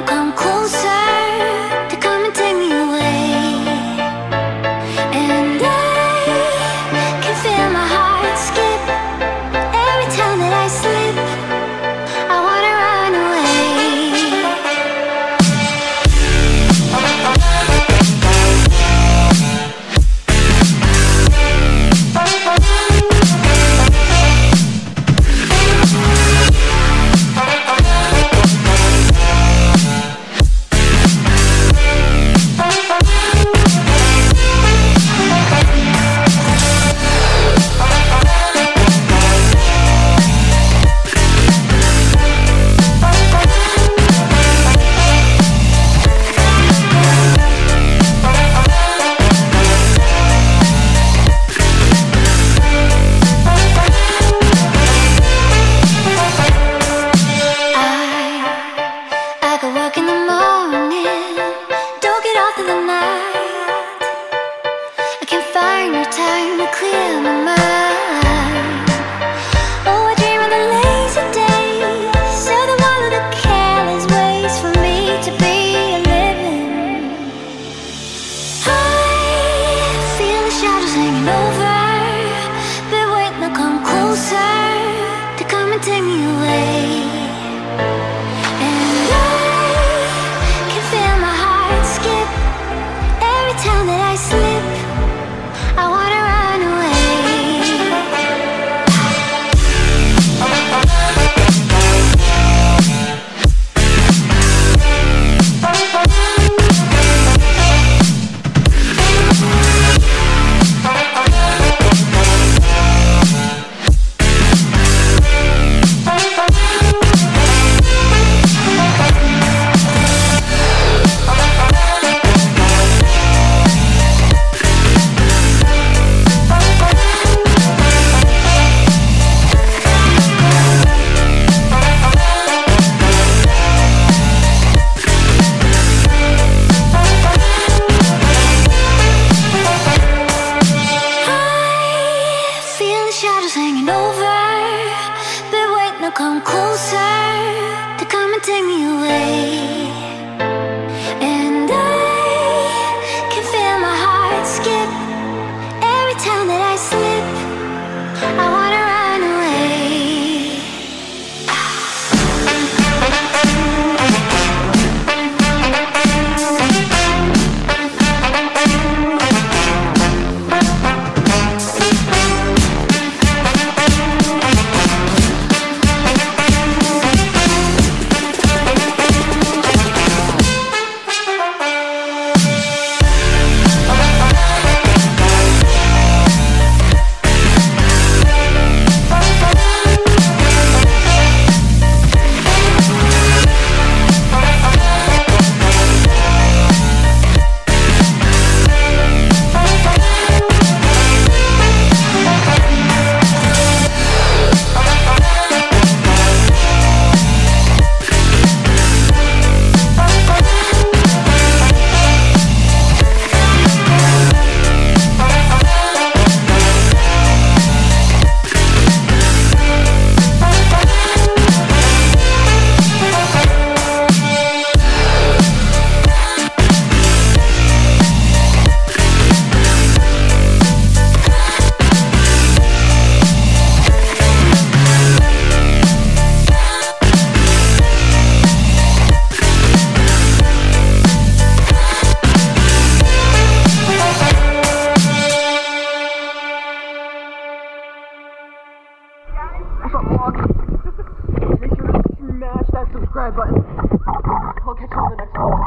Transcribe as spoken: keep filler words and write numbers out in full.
come closer to come and take me away. And I can feel my heart skip every time that I slip. I wanna run away. Take me away. And I can feel my heart skip every time that I slip. I wanna run away. Come closer to come and take me away. And I can feel my heart skip every time that I slip. I wanna run away. What's up, vlog? Make sure to smash that subscribe button. I'll catch you on the next one.